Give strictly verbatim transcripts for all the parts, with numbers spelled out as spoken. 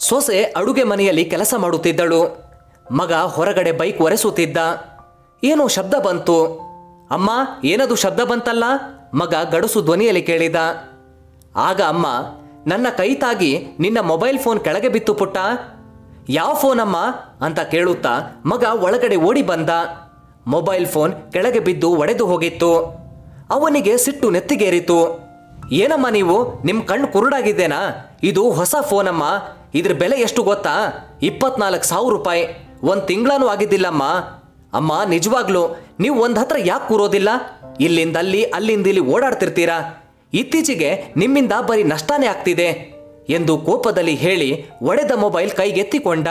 ಸೊಸೆ ಅಡುಗೆ ಮನೆಯಲ್ಲಿ ಕೆಲಸ ಮಾಡುತ್ತಿದ್ದಳು. ಮಗ ಹೊರಗಡೆ ಬೈಕ್ ಒರೆಸುತ್ತಿದ್ದ. ಏನೋ ಶಬ್ದ ಬಂತು. ಅಮ್ಮ, ಏನದು ಶಬ್ದ ಬಂತಲ್ಲ? ಮಗ ಗಡಸು ಧ್ವನಿಯಲ್ಲಿ ಕೇಳಿದ. ಆಗ ಅಮ್ಮ, ನನ್ನ ಕೈ ತಾಗಿ ನಿನ್ನ ಮೊಬೈಲ್ ಫೋನ್ ಕೆಳಗೆ ಬಿತ್ತು ಪುಟ್ಟ. ಯಾವ ಫೋನಮ್ಮ ಅಂತ ಕೇಳುತ್ತಾ ಮಗ ಒಳಗಡೆ ಓಡಿ ಬಂದ. ಮೊಬೈಲ್ ಫೋನ್ ಕೆಳಗೆ ಬಿದ್ದು ಒಡೆದು ಹೋಗಿತ್ತು. ಅವನಿಗೆ ಸಿಟ್ಟು ನೆತ್ತಿಗೇರಿತು. ಏನಮ್ಮ ನೀವು, ನಿಮ್ಮ ಕಣ್ಣು ಕುರುಡಾಗಿದ್ದೇನಾ? ಇದು ಹೊಸ ಫೋನಮ್ಮ. ಇದ್ರ ಬೆಲೆ ಎಷ್ಟು ಗೊತ್ತಾ? ಇಪ್ಪತ್ನಾಲ್ಕು ಸಾವಿರ ರೂಪಾಯಿ. ಒಂದು ತಿಂಗಳೂ ಆಗಿದ್ದಿಲ್ಲಮ್ಮ. ಅಮ್ಮ, ನಿಜವಾಗ್ಲೂ ನೀವು ಒಂದು ಹತ್ರ ಯಾಕೆ ಕೂರೋದಿಲ್ಲ? ಇಲ್ಲಿಂದಲ್ಲಿ ಅಲ್ಲಿಂದಿಲ್ಲಿ ಓಡಾಡ್ತಿರ್ತೀರಾ. ಇತ್ತೀಚೆಗೆ ನಿಮ್ಮಿಂದ ಬರೀ ನಷ್ಟನೇ ಆಗ್ತಿದೆ ಎಂದು ಕೋಪದಲ್ಲಿ ಹೇಳಿ ಒಡೆದ ಮೊಬೈಲ್ ಕೈಗೆತ್ತಿಕೊಂಡ.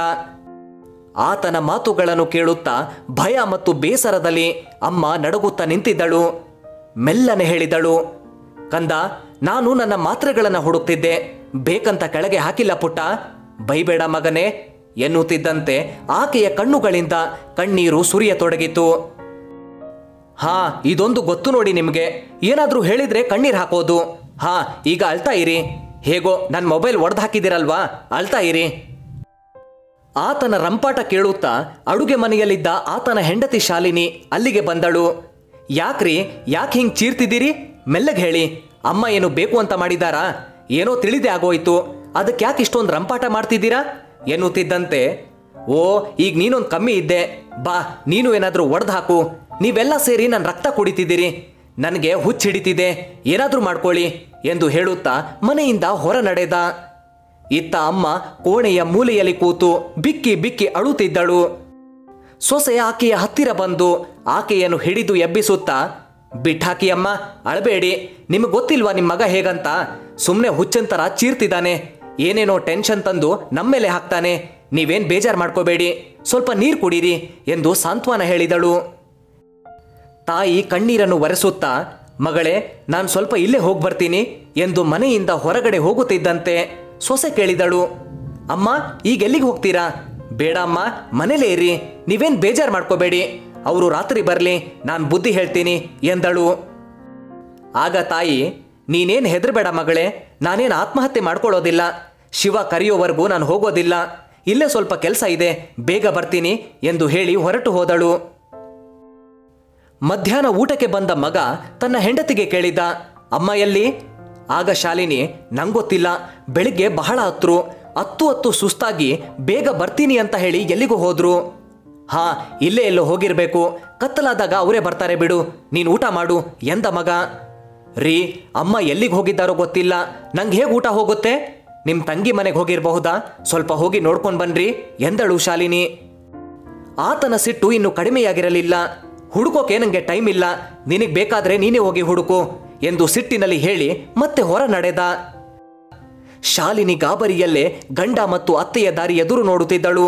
ಆತನ ಮಾತುಗಳನ್ನು ಕೇಳುತ್ತಾ ಭಯ ಮತ್ತು ಬೇಸರದಲ್ಲಿ ಅಮ್ಮ ನಡುಗುತ್ತಾ ನಿಂತಿದ್ದಳು. ಮೆಲ್ಲನೆ ಹೇಳಿದಳು, ಕಂದ, ನಾನು ನನ್ನ ಮಾತ್ರೆಗಳನ್ನು ಹುಡುಕ್ತಿದ್ದೆ. ಬೇಕಂತ ಕೆಳಗೆ ಹಾಕಿಲ್ಲ ಪುಟ್ಟ. ಬೈಬೇಡ ಮಗನೇ ಎನ್ನುತ್ತಿದ್ದಂತೆ ಆಕೆಯ ಕಣ್ಣುಗಳಿಂದ ಕಣ್ಣೀರು ಸುರಿಯತೊಡಗಿತು. ಹಾ, ಇದೊಂದು ಗೊತ್ತು ನೋಡಿ ನಿಮಗೆ. ಏನಾದರೂ ಹೇಳಿದ್ರೆ ಕಣ್ಣೀರು ಹಾಕೋದು. ಹಾ, ಈಗ ಅಳ್ತಾ ಇರಿ. ಹೇಗೋ ನನ್ನ ಮೊಬೈಲ್ ಒಡೆದು ಹಾಕಿದಿರಲ್ವಾ, ಅಳ್ತಾ ಇರಿ. ಆತನ ರಂಪಾಟ ಕೇಳುತ್ತಾ ಅಡುಗೆ ಮನೆಯಲ್ಲಿದ್ದ ಆತನ ಹೆಂಡತಿ ಶಾಲಿನಿ ಅಲ್ಲಿಗೆ ಬಂದಳು. ಯಾಕ್ರಿ, ಯಾಕೆ ಹಿಂಗೆ ಚೀರ್ತಿದ್ದೀರಿ? ಮೆಲ್ಲಗೆ ಹೇಳಿ. ಅಮ್ಮ ಏನು ಬೇಕು ಅಂತ ಮಾಡಿದಾರಾ? ಏನೋ ತಿಳಿದೇ ಆಗೋಯ್ತು. ಅದಕ್ಕೆ ಯಾಕೆ ಇಷ್ಟೊಂದು ರಂಪಾಟ ಮಾಡ್ತಿದ್ದೀರಾ ಎನ್ನುತ್ತಿದ್ದಂತೆ, ಓ, ಈಗ ನೀನೊಂದು ಕಮ್ಮಿ ಇದ್ದೆ. ಬಾ, ನೀನು ಏನಾದರೂ ಒಡೆದು ಹಾಕು. ನೀವೆಲ್ಲ ಸೇರಿ ನನ್ನ ರಕ್ತ ಕುಡಿತಿದ್ದೀರಿ. ನನಗೆ ಹುಚ್ಚು ಹಿಡಿತಿದೆ. ಏನಾದರೂ ಮಾಡ್ಕೊಳ್ಳಿ ಎಂದು ಹೇಳುತ್ತಾ ಮನೆಯಿಂದ ಹೊರ ನಡೆದ. ಇತ್ತ ಅಮ್ಮ ಕೋಣೆಯ ಮೂಲೆಯಲ್ಲಿ ಕೂತು ಬಿಕ್ಕಿ ಬಿಕ್ಕಿ ಅಳುತ್ತಿದ್ದಳು. ಸೊಸೆ ಆಕೆಯ ಹತ್ತಿರ ಬಂದು ಆಕೆಯನ್ನು ಹಿಡಿದು ಎಬ್ಬಿಸುತ್ತಾ, ಬಿಟ್ಟಾಕಿ ಅಮ್ಮ, ಅಳಬೇಡಿ. ನಿಮಗೆ ಗೊತ್ತಿಲ್ವಾ ನಿಮ್ಮ ಮಗ ಹೇಗಂತ? ಸುಮ್ಮನೆ ಹುಚ್ಚಂತರ ಚೀರ್ತಿದ್ದಾನೆ. ಏನೇನೋ ಟೆನ್ಷನ್ ತಂದು ನಮ್ಮೇಲೆ ಹಾಕ್ತಾನೆ. ನೀವೇನು ಬೇಜಾರು ಮಾಡ್ಕೋಬೇಡಿ, ಸ್ವಲ್ಪ ನೀರು ಕುಡೀರಿ ಎಂದು ಸಾಂತ್ವನ ಹೇಳಿದಳು. ತಾಯಿ ಕಣ್ಣೀರನ್ನು ಒರೆಸುತ್ತಾ, ಮಗಳೇ, ನಾನು ಸ್ವಲ್ಪ ಇಲ್ಲೇ ಹೋಗಿ ಬರ್ತೀನಿ ಎಂದು ಮನೆಯಿಂದ ಹೊರಗಡೆ ಹೋಗುತ್ತಿದ್ದಂತೆ ಸೊಸೆ ಕೇಳಿದಳು, ಅಮ್ಮ, ಈಗ ಎಲ್ಲಿಗೆ ಹೋಗ್ತೀರಾ? ಬೇಡ ಅಮ್ಮ, ಮನೇಲೇ ಇರಿ. ನೀವೇನು ಬೇಜಾರು ಮಾಡ್ಕೋಬೇಡಿ. ಅವರು ರಾತ್ರಿ ಬರಲಿ, ನಾನು ಬುದ್ಧಿ ಹೇಳ್ತೀನಿ ಎಂದಳು. ಆಗ ತಾಯಿ, ನೀನೇನು ಹೆದರಬೇಡ ಮಗಳೇ, ನಾನೇನು ಆತ್ಮಹತ್ಯೆ ಮಾಡ್ಕೊಳ್ಳೋದಿಲ್ಲ. ಶಿವ ಕರೆಯೋವರೆಗೂ ನಾನು ಹೋಗೋದಿಲ್ಲ. ಇಲ್ಲೇ ಸ್ವಲ್ಪ ಕೆಲಸ ಇದೆ, ಬೇಗ ಬರ್ತೀನಿ ಎಂದು ಹೇಳಿ ಹೊರಟು ಹೋದಳು. ಮಧ್ಯಾಹ್ನ ಊಟಕ್ಕೆ ಬಂದ ಮಗ ತನ್ನ ಹೆಂಡತಿಗೆ ಕೇಳಿದ, ಅಮ್ಮ ಎಲ್ಲಿ? ಆಗ ಶಾಲಿನಿ, ನಂಗೊತ್ತಿಲ್ಲ, ಬೆಳಿಗ್ಗೆ ಬಹಳ ಹತ್ರು ಹತ್ತು ಹತ್ತು ಸುಸ್ತಾಗಿ ಬೇಗ ಬರ್ತೀನಿ ಅಂತ ಹೇಳಿ ಎಲ್ಲಿಗೂ ಹೋದ್ರು. ಹಾ, ಇಲ್ಲೇ ಎಲ್ಲೋ ಹೋಗಿರ್ಬೇಕು. ಕತ್ತಲಾದಾಗ ಅವರೇ ಬರ್ತಾರೆ ಬಿಡು, ನೀನು ಊಟ ಮಾಡು ಎಂದ ಮಗ. ರೀ, ಅಮ್ಮ ಎಲ್ಲಿಗೆ ಹೋಗಿದ್ದಾರೋ ಗೊತ್ತಿಲ್ಲ. ನಂಗೆ ಹೇಗೆ ಊಟ ಹೋಗುತ್ತೆ? ನಿಮ್ಮ ತಂಗಿ ಮನೆಗೆ ಹೋಗಿರಬಹುದಾ? ಸ್ವಲ್ಪ ಹೋಗಿ ನೋಡ್ಕೊಂಡು ಬನ್ರಿ ಎಂದಳು ಶಾಲಿನಿ. ಆತನ ಸಿಟ್ಟು ಇನ್ನು ಕಡಿಮೆಯಾಗಿರಲಿಲ್ಲ. ಹುಡುಕೋಕೆ ನನಗೆ ಟೈಮ್ ಇಲ್ಲ, ನಿನಗೆ ಬೇಕಾದ್ರೆ ನೀನೇ ಹೋಗಿ ಹುಡುಕು ಎಂದು ಸಿಟ್ಟಿನಲ್ಲಿ ಹೇಳಿ ಮತ್ತೆ ಹೊರ ನಡೆದ. ಶಾಲಿನಿ ಗಾಬರಿಯಲ್ಲೇ ಗಂಡ ಮತ್ತು ಅತ್ತೆಯ ದಾರಿ ಎದುರು ನೋಡುತ್ತಿದ್ದಳು.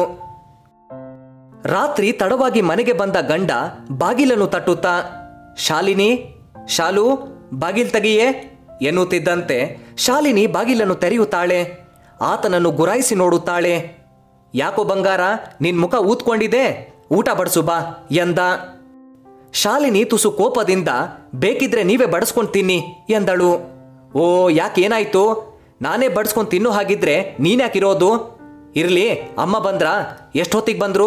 ರಾತ್ರಿ ತಡವಾಗಿ ಮನೆಗೆ ಬಂದ ಗಂಡ ಬಾಗಿಲನ್ನು ತಟ್ಟುತ್ತಾ, ಶಾಲಿನಿ, ಶಾಲು, ಬಾಗಿಲ್ ತೆಗೆಯೇ ಎನ್ನುತ್ತಿದ್ದಂತೆ ಶಾಲಿನಿ ಬಾಗಿಲನ್ನು ತೆರೆಯುತ್ತಾಳೆ. ಆತನನ್ನು ಗುರಾಯಿಸಿ ನೋಡುತ್ತಾಳೆ. ಯಾಕೋ ಬಂಗಾರ, ನಿನ್ ಮುಖ ಊದ್ಕೊಂಡಿದೆ, ಊಟ ಬಡಿಸು ಬಾ ಎಂದ. ಶಾಲಿನಿ ತುಸು ಕೋಪದಿಂದ, ಬೇಕಿದ್ರೆ ನೀವೇ ಬಡಿಸ್ಕೊಂಡು ತಿನ್ನಿ ಎಂದಳು. ಓ, ಯಾಕೇನಾಯ್ತು? ನಾನೇ ಬಡಿಸ್ಕೊಂಡು ತಿನ್ನೋ ಹಾಗಿದ್ರೆ ನೀನ್ಯಾಕಿರೋದು? ಇರಲಿ, ಅಮ್ಮ ಬಂದ್ರ? ಎಷ್ಟೊತ್ತಿಗೆ ಬಂದ್ರು?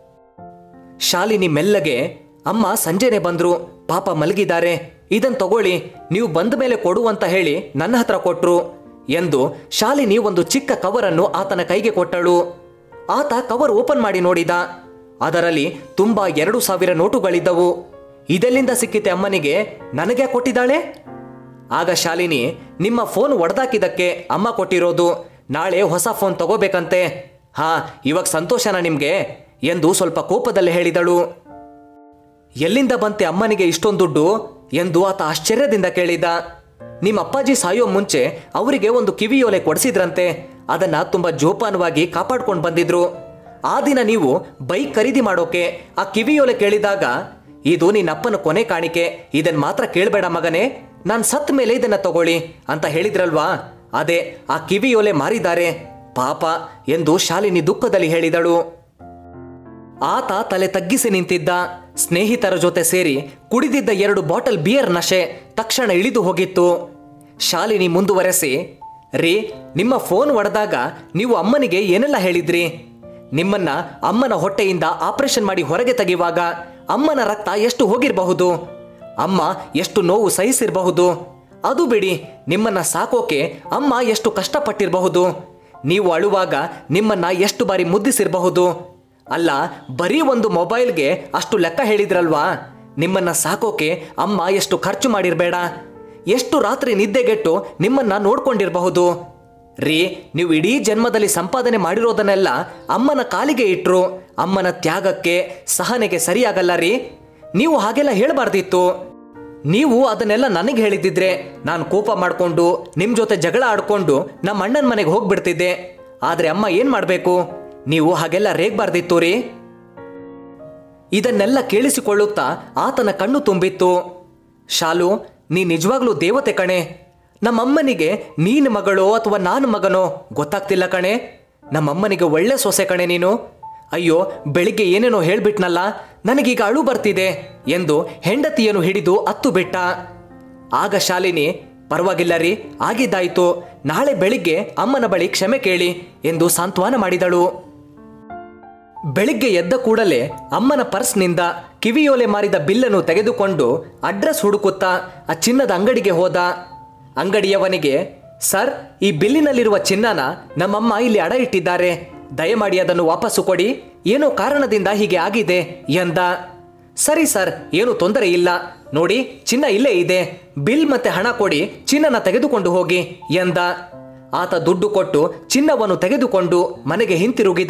ಶಾಲಿನಿ ಮೆಲ್ಲಗೆ, ಅಮ್ಮ ಸಂಜೆನೆ ಬಂದ್ರು, ಪಾಪ ಮಲಗಿದ್ದಾರೆ, ಇದನ್ನು ತಗೊಳ್ಳಿ, ನೀವು ಬಂದ ಮೇಲೆ ಕೊಡು ಅಂತ ಹೇಳಿ ನನ್ನ ಹತ್ರ ಕೊಟ್ರು ಎಂದು ಶಾಲಿನಿ ಒಂದು ಚಿಕ್ಕ ಕವರನ್ನು ಆತನ ಕೈಗೆ ಕೊಟ್ಟಳು. ಆತ ಕವರ್ ಓಪನ್ ಮಾಡಿ ನೋಡಿದ. ಅದರಲ್ಲಿ ತುಂಬಾ ಎರಡು ಸಾವಿರ ನೋಟುಗಳಿದ್ದವು. ಇದೆಲ್ಲಿಂದ ಸಿಕ್ಕಿತೆ ಅಮ್ಮನಿಗೆ? ನನಗೆ ಕೊಟ್ಟಿದ್ದಾಳೆ? ಆಗ ಶಾಲಿನಿ, ನಿಮ್ಮ ಫೋನ್ ಒಡೆದಾಕಿದ್ದಕ್ಕೆ ಅಮ್ಮ ಕೊಟ್ಟಿರೋದು. ನಾಳೆ ಹೊಸ ಫೋನ್ ತಗೋಬೇಕಂತೆ. ಹಾ, ಇವಾಗ ಸಂತೋಷನಾ ನಿಮ್ಗೆ ಎಂದು ಸ್ವಲ್ಪ ಕೋಪದಲ್ಲಿ ಹೇಳಿದಳು. ಎಲ್ಲಿಂದ ಬಂತೆ ಅಮ್ಮನಿಗೆ ಇಷ್ಟೊಂದು ದುಡ್ಡು ಎಂದು ಆತ ಆಶ್ಚರ್ಯದಿಂದ ಕೇಳಿದ. ನಿಮ್ಮ ಅಪ್ಪಾಜಿ ಸಾಯೋ ಮುಂಚೆ ಅವರಿಗೆ ಒಂದು ಕಿವಿಯೋಲೆ ಕೊಡಿಸಿದ್ರಂತೆ. ಅದನ್ನ ತುಂಬಾ ಜೋಪಾನವಾಗಿ ಕಾಪಾಡ್ಕೊಂಡು ಬಂದಿದ್ರು. ಆ ದಿನ ನೀವು ಬೈಕ್ ಖರೀದಿ ಮಾಡೋಕೆ ಆ ಕಿವಿಯೋಲೆ ಕೇಳಿದಾಗ, ಇದು ನಿನ್ನಪ್ಪನ ಕೊನೆ ಕಾಣಿಕೆ, ಇದನ್ನ ಮಾತ್ರ ಕೇಳಬೇಡ ಮಗನೇ, ನಾನು ಸತ್ ಮೇಲೆ ಇದನ್ನ ತಗೊಳ್ಳಿ ಅಂತ ಹೇಳಿದ್ರಲ್ವಾ, ಅದೇ ಆ ಕಿವಿಯೋಲೆ ಮಾರಿದ್ದಾರೆ ಪಾಪ ಎಂದು ಶಾಲಿನಿ ದುಃಖದಲ್ಲಿ ಹೇಳಿದಳು. ಆತ ತಲೆ ತಗ್ಗಿಸಿ ನಿಂತಿದ್ದ. ಸ್ನೇಹಿತರ ಜೊತೆ ಸೇರಿ ಕುಡಿದಿದ್ದ ಎರಡು ಬಾಟಲ್ ಬಿಯರ್ ನಶೆ ತಕ್ಷಣ ಇಳಿದು ಹೋಗಿತ್ತು. ಶಾಲಿನಿ ಮುಂದುವರೆಸಿ, ರೀ, ನಿಮ್ಮ ಫೋನ್ ಒಡೆದಾಗ ನೀವು ಅಮ್ಮನಿಗೆ ಏನೆಲ್ಲ ಹೇಳಿದ್ರಿ? ನಿಮ್ಮನ್ನ ಅಮ್ಮನ ಹೊಟ್ಟೆಯಿಂದ ಆಪರೇಷನ್ ಮಾಡಿ ಹೊರಗೆ ತೆಗೆಯುವಾಗ ಅಮ್ಮನ ರಕ್ತ ಎಷ್ಟು ಹೋಗಿರಬಹುದು, ಅಮ್ಮ ಎಷ್ಟು ನೋವು ಸಹಿಸಿರಬಹುದು. ಅದು ಬಿಡಿ, ನಿಮ್ಮನ್ನ ಸಾಕೋಕೆ ಅಮ್ಮ ಎಷ್ಟು ಕಷ್ಟಪಟ್ಟಿರಬಹುದು. ನೀವು ಅಳುವಾಗ ನಿಮ್ಮನ್ನ ಎಷ್ಟು ಬಾರಿ ಮುದ್ದಿಸಿರಬಹುದು. ಅಲ್ಲ, ಬರೀ ಒಂದು ಮೊಬೈಲ್ಗೆ ಅಷ್ಟು ಲೆಕ್ಕ ಹೇಳಿದ್ರಲ್ವಾ? ನಿಮ್ಮನ್ನ ಸಾಕೋಕೆ ಅಮ್ಮ ಎಷ್ಟು ಖರ್ಚು ಮಾಡಿರಬೇಡ, ಎಷ್ಟು ರಾತ್ರಿ ನಿದ್ದೆಗೆಟ್ಟು ನಿಮ್ಮನ್ನ ನೋಡ್ಕೊಂಡಿರಬಹುದು. ರೀ, ನೀವು ಇಡೀ ಜನ್ಮದಲ್ಲಿ ಸಂಪಾದನೆ ಮಾಡಿರೋದನ್ನೆಲ್ಲ ಅಮ್ಮನ ಕಾಲಿಗೆ ಇಟ್ರು ಅಮ್ಮನ ತ್ಯಾಗಕ್ಕೆ ಸಹನೆಗೆ ಸರಿಯಾಗಲ್ಲ ರೀ. ನೀವು ಹಾಗೆಲ್ಲ ಹೇಳಬಾರ್ದಿತ್ತು. ನೀವು ಅದನ್ನೆಲ್ಲ ನನಗೆ ಹೇಳಿದ್ದಿದ್ರೆ ನಾನು ಕೋಪ ಮಾಡಿಕೊಂಡು ನಿಮ್ಮ ಜೊತೆ ಜಗಳ ಆಡ್ಕೊಂಡು ನಮ್ಮ ಅಣ್ಣನ ಮನೆಗೆ ಹೋಗ್ಬಿಡ್ತಿದ್ದೆ. ಆದರೆ ಅಮ್ಮ ಏನು ಮಾಡಬೇಕು? ನೀವು ಹಾಗೆಲ್ಲ ರೇಗಬಾರ್ದಿತ್ತು ರೀ. ಇದನ್ನೆಲ್ಲ ಕೇಳಿಸಿಕೊಳ್ಳುತ್ತಾ ಆತನ ಕಣ್ಣು ತುಂಬಿತ್ತು. ಶಾಲು, ನೀ ನಿಜವಾಗ್ಲೂ ದೇವತೆ ಕಣೆ. ನಮ್ಮಮ್ಮನಿಗೆ ನೀನು ಮಗಳೋ ಅಥವಾ ನಾನು ಮಗನೋ ಗೊತ್ತಾಗ್ತಿಲ್ಲ ಕಣೆ. ನಮ್ಮಮ್ಮನಿಗೆ ಒಳ್ಳೆ ಸೊಸೆ ಕಣೆ ನೀನು. ಅಯ್ಯೋ, ಬೆಳಿಗ್ಗೆ ಏನೇನೋ ಹೇಳ್ಬಿಟ್ನಲ್ಲ, ನನಗೀಗ ಅಳು ಬರ್ತಿದೆ ಎಂದು ಹೆಂಡತಿಯನ್ನು ಹಿಡಿದು ಅತ್ತು ಬಿಟ್ಟ. ಆಗ ಶಾಲಿನಿ, ಪರವಾಗಿಲ್ಲ ರೀ, ಆಗಿದ್ದಾಯಿತು, ನಾಳೆ ಬೆಳಿಗ್ಗೆ ಅಮ್ಮನ ಬಳಿ ಕ್ಷಮೆ ಕೇಳಿ ಎಂದು ಸಾಂತ್ವನ ಮಾಡಿದಳು. ಬೆಳಿಗ್ಗೆ ಎದ್ದ ಕೂಡಲೇ ಅಮ್ಮನ ಪರ್ಸ್ನಿಂದ ಕಿವಿಯೋಲೆ ಮಾರಿದ ಬಿಲ್ಲನ್ನು ತೆಗೆದುಕೊಂಡು ಅಡ್ರೆಸ್ ಹುಡುಕುತ್ತಾ ಆ ಚಿನ್ನದ ಅಂಗಡಿಗೆ ಹೋದ. ಅಂಗಡಿಯವನಿಗೆ, ಸರ್, ಈ ಬಿಲ್ಲಿನಲ್ಲಿರುವ ಚಿನ್ನನ ನಮ್ಮಮ್ಮ ಇಲ್ಲಿ ಅಡ ಇಟ್ಟಿದ್ದಾರೆ, ದಯಮಾಡಿ ಅದನ್ನು ವಾಪಸ್ಸು ಕೊಡಿ, ಏನೋ ಕಾರಣದಿಂದ ಹೀಗೆ ಆಗಿದೆ ಎಂದ. ಸರಿ ಸರ್, ಏನು ತೊಂದರೆ ಇಲ್ಲ, ನೋಡಿ ಚಿನ್ನ ಇಲ್ಲೇ ಇದೆ, ಬಿಲ್ ಮತ್ತೆ ಹಣ ಕೊಡಿ, ಚಿನ್ನನ ತೆಗೆದುಕೊಂಡು ಹೋಗಿ ಎಂದ. ಆತ ದುಡ್ಡು ಕೊಟ್ಟು ಚಿನ್ನವನ್ನು ತೆಗೆದುಕೊಂಡು ಮನೆಗೆ ಹಿಂತಿರುಗಿದ.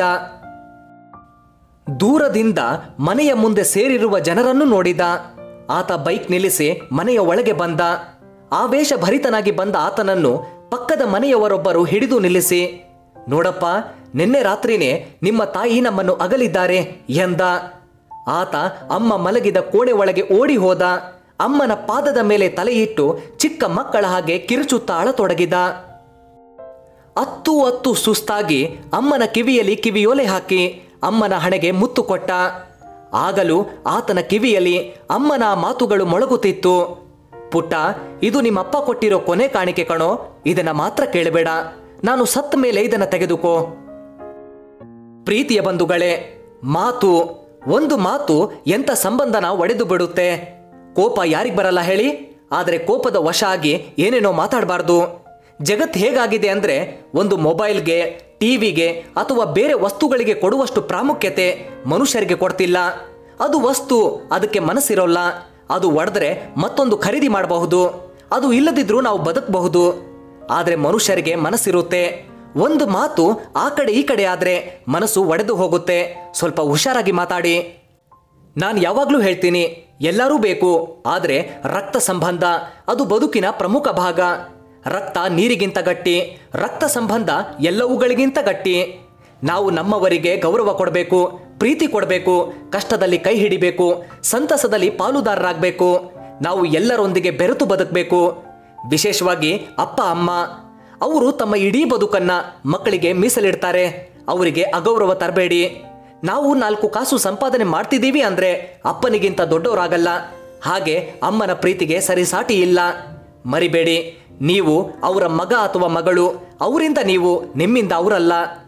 ದೂರದಿಂದ ಮನೆಯ ಮುಂದೆ ಸೇರಿರುವ ಜನರನ್ನು ನೋಡಿದ. ಆತ ಬೈಕ್ ನಿಲ್ಲಿಸಿ ಮನೆಯ ಒಳಗೆ ಬಂದ. ಆವೇಶ ಭರಿತನಾಗಿ ಬಂದ ಆತನನ್ನು ಪಕ್ಕದ ಮನೆಯವರೊಬ್ಬರು ಹಿಡಿದು ನಿಲ್ಲಿಸಿ, ನೋಡಪ್ಪ, ನಿನ್ನೆ ರಾತ್ರಿನೇ ನಿಮ್ಮ ತಾಯಿ ನಮ್ಮನ್ನು ಅಗಲಿದ್ದಾರೆ ಎಂದ. ಆತ ಅಮ್ಮ ಮಲಗಿದ ಕೋಣೆ ಒಳಗೆ ಓಡಿ ಹೋದ. ಅಮ್ಮನ ಪಾದದ ಮೇಲೆ ತಲೆಯಿಟ್ಟು ಚಿಕ್ಕ ಮಕ್ಕಳ ಹಾಗೆ ಕಿರುಚುತ್ತಾ ಅಳತೊಡಗಿದ. ಅತ್ತು ಅತ್ತು ಸುಸ್ತಾಗಿ ಅಮ್ಮನ ಕಿವಿಯಲ್ಲಿ ಕಿವಿಯೋಲೆ ಹಾಕಿ ಅಮ್ಮನ ಹಣೆಗೆ ಮುತ್ತು ಕೊಟ್ಟ. ಆಗಲೂ ಆತನ ಕಿವಿಯಲ್ಲಿ ಅಮ್ಮನ ಮಾತುಗಳು ಮೊಳಗುತ್ತಿತ್ತು. ಪುಟ್ಟ, ಇದು ನಿಮ್ಮಪ್ಪ ಕೊಟ್ಟಿರೋ ಕೊನೆ ಕಾಣಿಕೆ ಕಣೋ, ಇದನ್ನ ಮಾತ್ರ ಕೇಳಬೇಡ, ನಾನು ಸತ್ತ ಮೇಲೆ ಇದನ್ನ ತೆಗೆದುಕೋ. ಪ್ರೀತಿಯ ಬಂಧುಗಳೇ, ಮಾತು, ಒಂದು ಮಾತು ಎಂಥ ಸಂಬಂಧನ ಒಡೆದು ಬಿಡುತ್ತೆ. ಕೋಪ ಯಾರಿಗೆ ಬರಲ್ಲ ಹೇಳಿ? ಆದರೆ ಕೋಪದ ವಶ ಆಗಿ ಏನೇನೋ ಮಾತಾಡಬಾರ್ದು. ಜಗತ್ತು ಹೇಗಾಗಿದೆ ಅಂದರೆ, ಒಂದು ಮೊಬೈಲ್ಗೆ, ಟಿವಿಗೆ ಅಥವಾ ಬೇರೆ ವಸ್ತುಗಳಿಗೆ ಕೊಡುವಷ್ಟು ಪ್ರಾಮುಖ್ಯತೆ ಮನುಷ್ಯರಿಗೆ ಕೊಡ್ತಿಲ್ಲ. ಅದು ವಸ್ತು, ಅದಕ್ಕೆ ಮನಸ್ಸಿರೋಲ್ಲ. ಅದು ಒಡೆದ್ರೆ ಮತ್ತೊಂದು ಖರೀದಿ ಮಾಡಬಹುದು, ಅದು ಇಲ್ಲದಿದ್ರೂ ನಾವು ಬದುಕಬಹುದು. ಆದರೆ ಮನುಷ್ಯರಿಗೆ ಮನಸ್ಸಿರುತ್ತೆ. ಒಂದು ಮಾತು ಆ ಕಡೆ ಈ ಕಡೆ ಆದರೆ ಮನಸ್ಸು ಒಡೆದು ಹೋಗುತ್ತೆ. ಸ್ವಲ್ಪ ಹುಷಾರಾಗಿ ಮಾತಾಡಿ. ನಾನು ಯಾವಾಗಲೂ ಹೇಳ್ತೀನಿ, ಎಲ್ಲರೂ ಬೇಕು, ಆದರೆ ರಕ್ತ ಸಂಬಂಧ ಅದು ಬದುಕಿನ ಪ್ರಮುಖ ಭಾಗ. ರಕ್ತ ನೀರಿಗಿಂತ ಗಟ್ಟಿ, ರಕ್ತ ಸಂಬಂಧ ಎಲ್ಲವುಗಳಿಗಿಂತ ಗಟ್ಟಿ. ನಾವು ನಮ್ಮವರಿಗೆ ಗೌರವ ಕೊಡಬೇಕು, ಪ್ರೀತಿ ಕೊಡಬೇಕು, ಕಷ್ಟದಲ್ಲಿ ಕೈ ಹಿಡಿಬೇಕು, ಸಂತಸದಲ್ಲಿ ಪಾಲುದಾರರಾಗಬೇಕು. ನಾವು ಎಲ್ಲರೊಂದಿಗೆ ಬೆರೆತು ಬದುಕಬೇಕು. ವಿಶೇಷವಾಗಿ ಅಪ್ಪ ಅಮ್ಮ, ಅವರು ತಮ್ಮ ಇಡೀ ಬದುಕನ್ನ ಮಕ್ಕಳಿಗೆ ಮೀಸಲಿಡ್ತಾರೆ. ಅವರಿಗೆ ಅಗೌರವ ತರಬೇಡಿ. ನಾವು ನಾಲ್ಕು ಕಾಸು ಸಂಪಾದನೆ ಮಾಡ್ತಿದ್ದೀವಿ ಅಂದರೆ ಅಪ್ಪನಿಗಿಂತ ದೊಡ್ಡವರಾಗಲ್ಲ. ಹಾಗೆ ಅಮ್ಮನ ಪ್ರೀತಿಗೆ ಸರಿಸಾಟಿ ಇಲ್ಲ. ಮರಿಬೇಡಿ, ನೀವು ಅವರ ಮಗ ಅಥವಾ ಮಗಳು, ಅವರಿಂದ ನೀವು, ನಿಮ್ಮಿಂದ ಅವರಲ್ಲ.